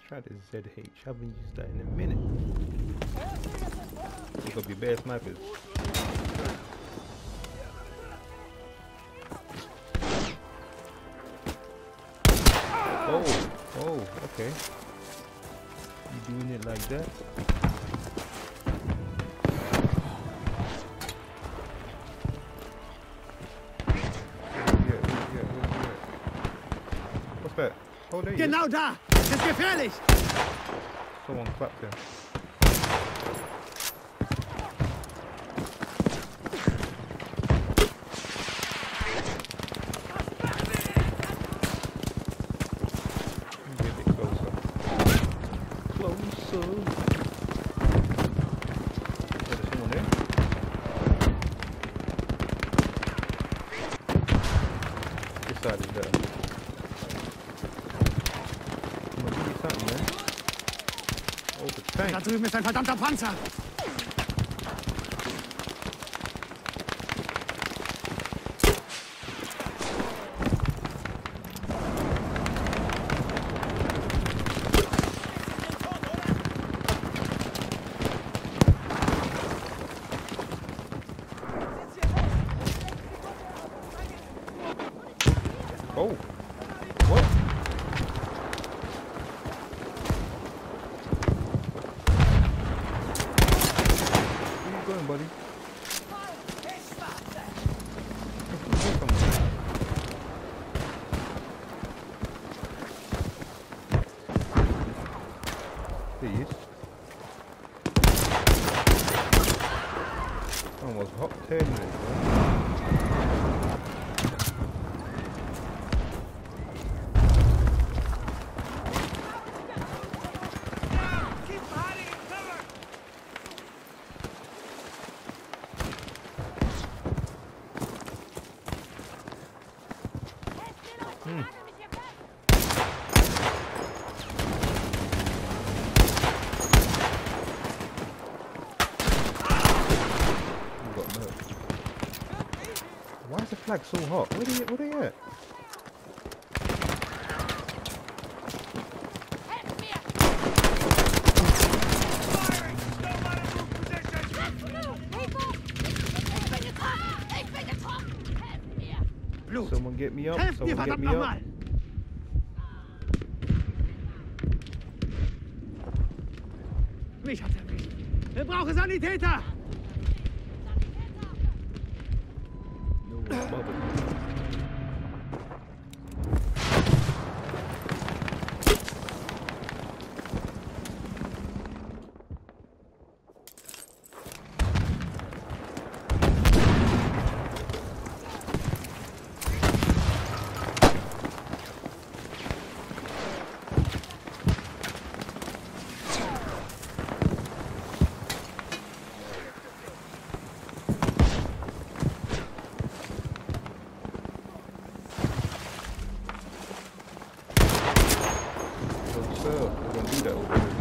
try this ZH. Haven't used that in a minute. There's gotta be bare snipers. Oh, okay. You doing it like that? What's that? Oh, there you go. Genau da! Das ist gefährlich! Someone clapped him. Get a bit closer. Closer. There's someone there. This side is better. Come on, give me something, man. Oh, the tank. Da drüben ist ein verdammter Panzer! Oh, what? Where you going, buddy? There he is. Almost hot 10 minutes, bro. Why is the flag so hot? Where they at? Blut! Someone get me up. Helft mir, Someone get verdammt me up. nochmal! Mich hat's erwischt! Wir brauchen Sanitäter! No one's bothered. We're gonna do that over here.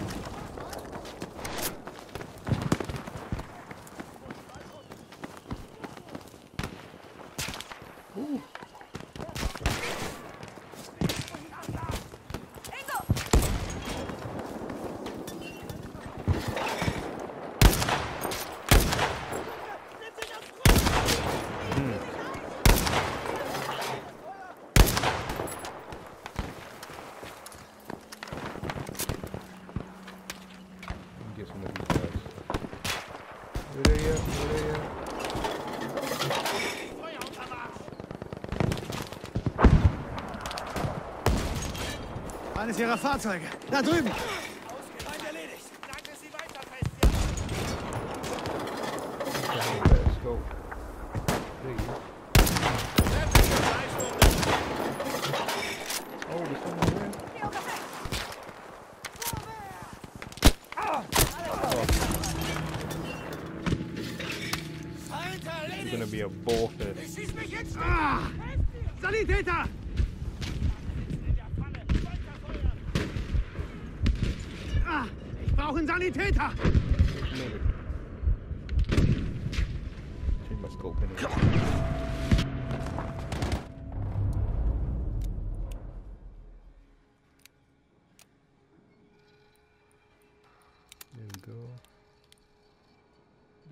Ooh. Get some of these guys. Where they at? Where they at? Eines ihrer Fahrzeuge! Da drüben! Let's go. There you go. Oh, there's someone there? You're gonna be a bullfest. Ah! Sanitäter! Ah! Ich brauche einen Sanitäter! Maybe. Change my scope anyway.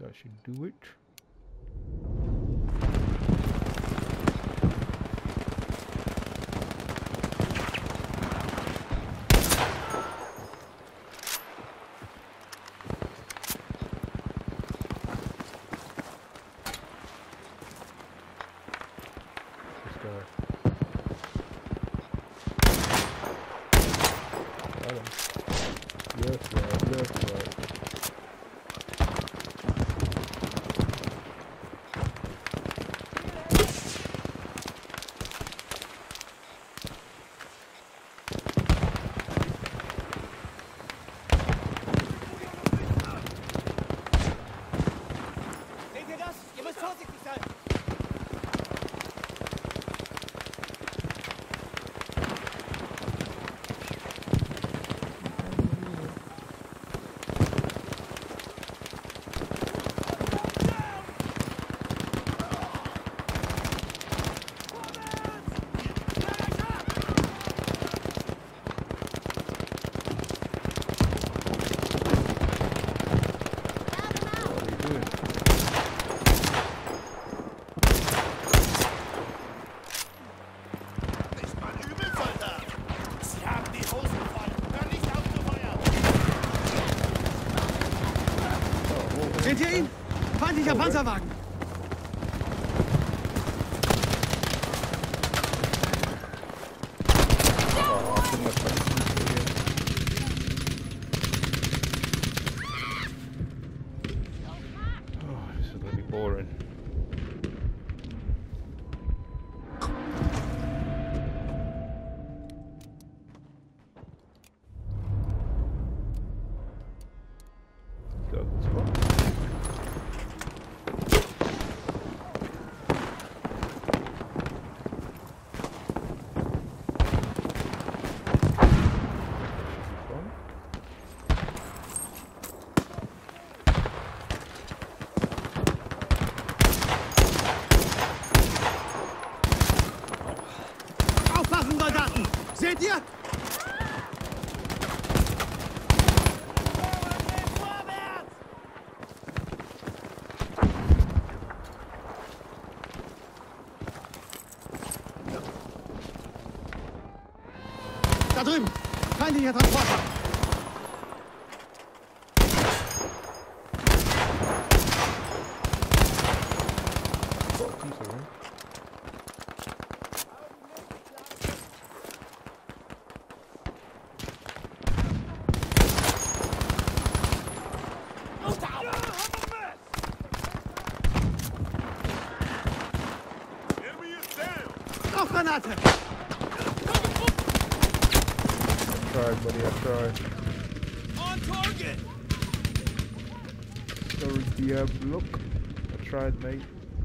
That should do it. This guy. Got him. Left, right, left, right. Seht ihr das? Ihr müsst vorsichtig sein. What are you doing? Nicht mal übel, Soldat! Sie haben die Hosen voll! Hör nicht auf zu feuern! Seht ihr ihn? Feindlicher Panzerwagen. Oh, I couldn't have touched it again. Oh, this is gonna be boring. Got a good spot. Fun. Aufpassen, Soldaten! Seht ihr? Vorwärts! Da drüben! Feindlicher Transporter! Come through. Enemy is down! Rauchgranate! I tried, buddy, I tried. On target! Sorry, Diablo. I tried, mate.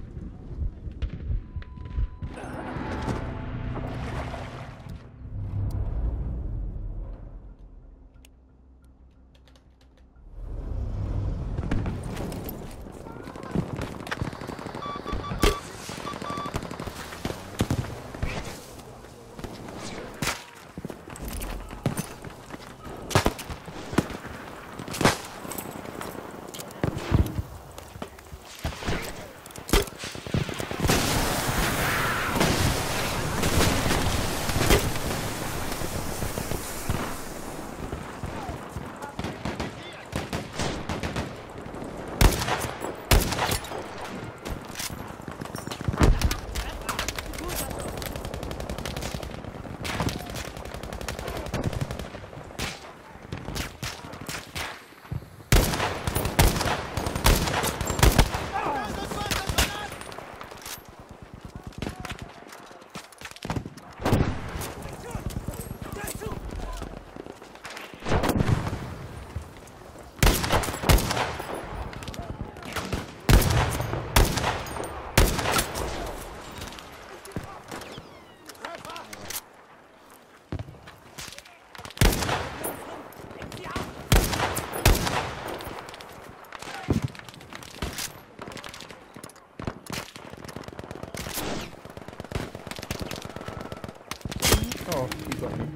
Oh, he got me.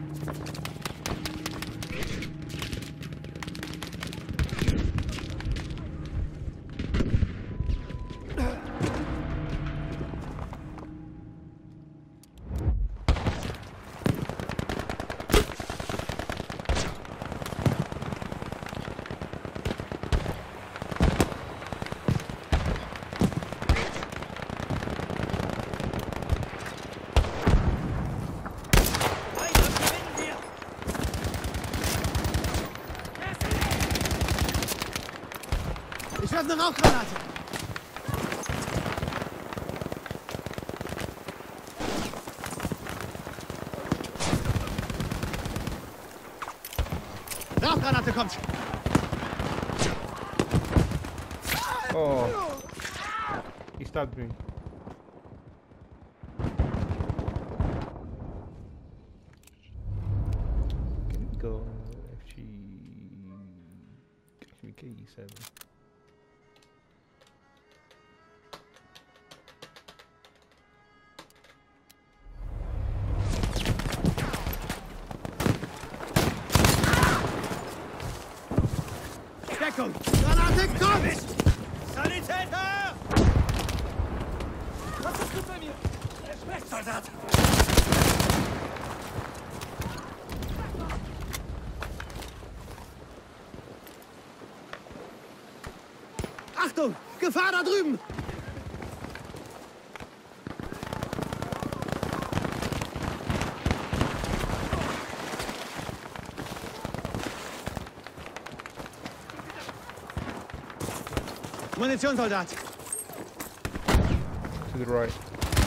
habe eine Rauchgranate. Rauchgranate kommt. Oh. He stabbed me. Can we go KE7? Deckung! Granate kommt! Sanitäter! Was ist gut bei mir? Rechtssoldat! Achtung! Gefahr da drüben! Munitionssoldat! To the right.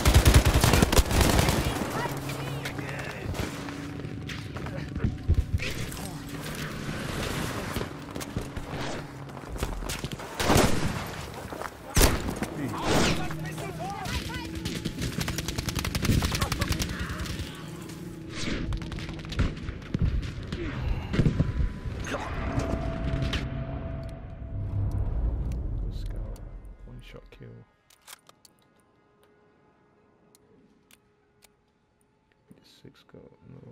Scout, one shot kill. Six go, no.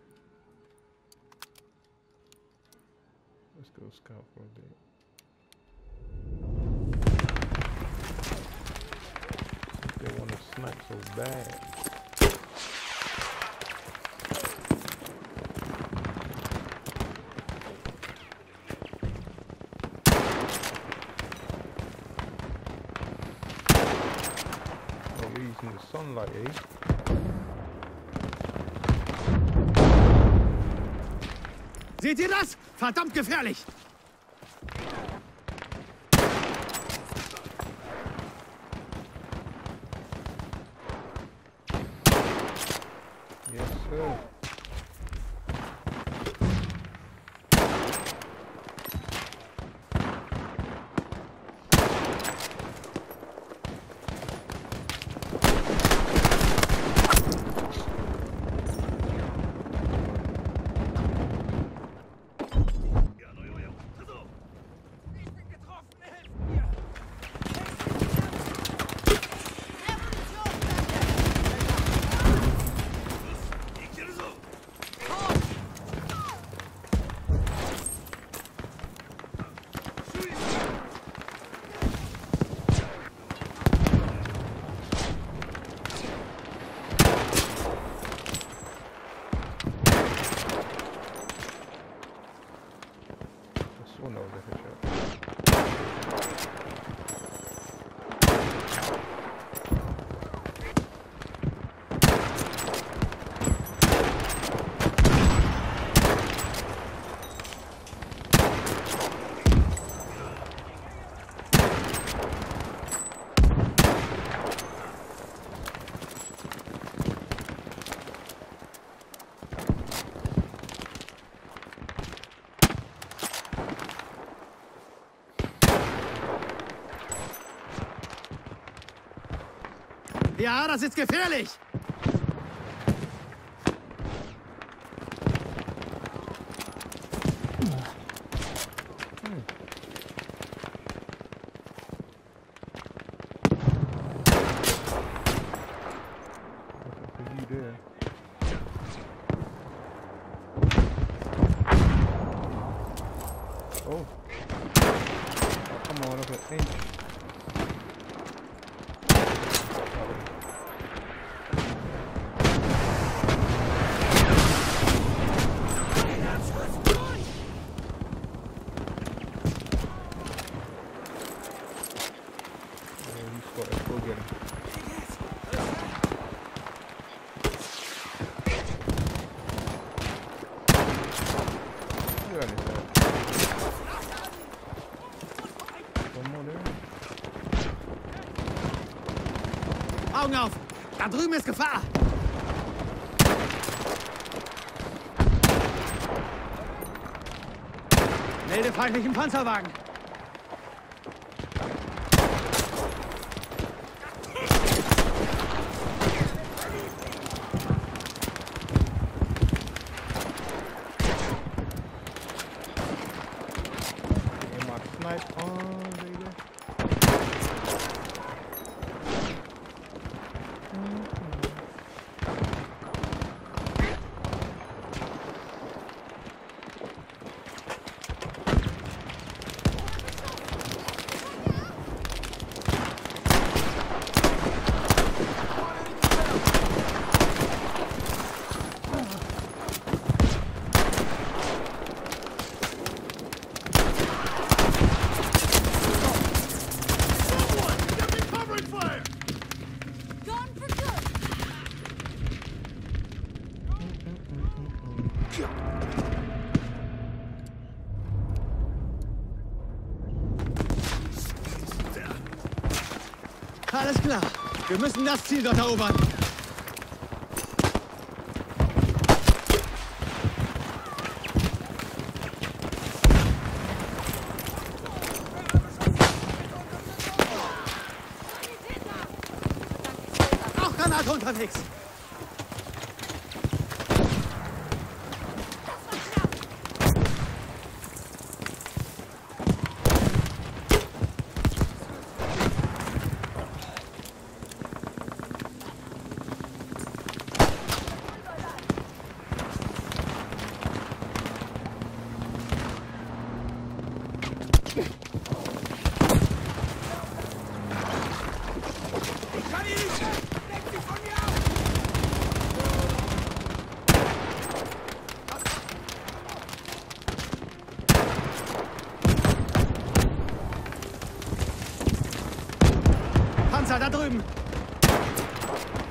Let's go scout for a bit. They want to snipe so bad. Oh, you're using the sunlight, eh? Seht ihr das? Verdammt gefährlich! Yes, sir. One over the headshot. Ja, das ist gefährlich! Oh, come on, look at me. One more there. Augen auf! Da drüben ist Gefahr! Melde feindlichen Panzerwagen! Ihr mag Snipe. Oh, Digga. Gone for good. Alles klar. Wir müssen das Ziel dort erobern. Auch Granate unterwegs. Panzer da drüben.